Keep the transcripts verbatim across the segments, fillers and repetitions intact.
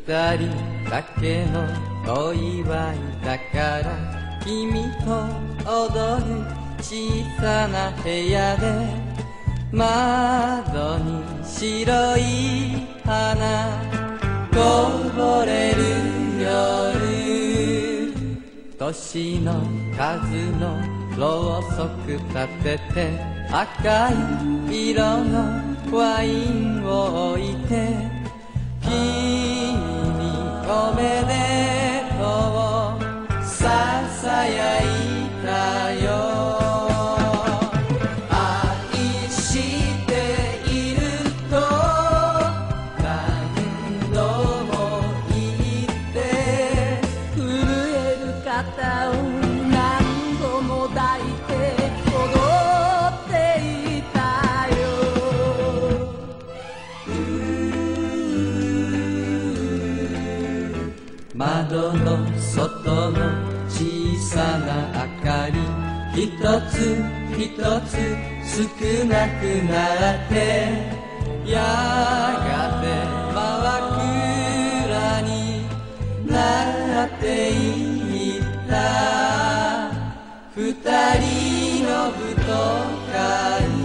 二人だけのお祝いだから君と踊る小さな部屋で窓に白い花こぼれる夜年の数のろうそく立てて赤い色のワインを置いて君におめでとうささやいたよ愛していると何度も言って震える肩を何度も抱いて踊っていたよ窓の外の小さな明かり一つ一つ少なくなってやがて真っ暗になっていった二人の舞踏会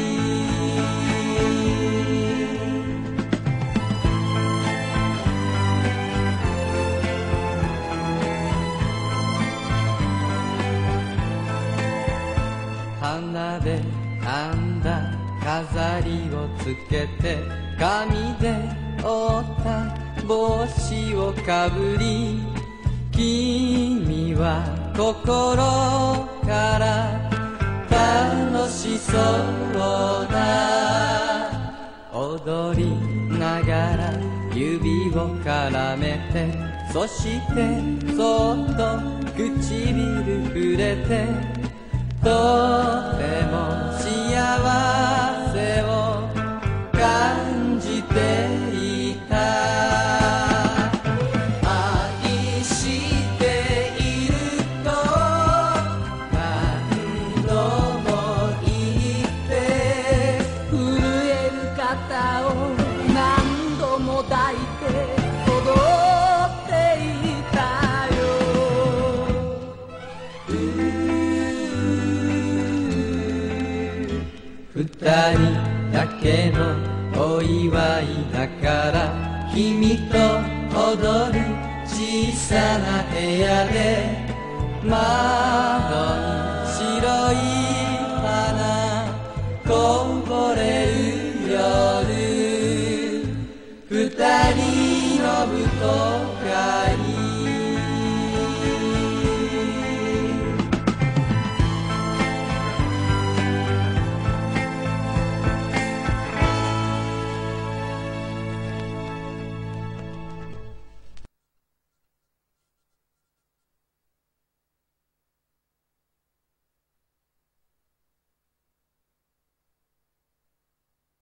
花で編んだ飾りをつけて紙で折った帽子をかぶり君は心から楽しそうだ踊りながら指を絡めてそしてそっと唇触れてとても幸せを感じていた愛していると何度も言って震える肩を何度も抱いて踊っていたよ二人だけのお祝いだから君と踊る小さな部屋で窓に白い花こぼ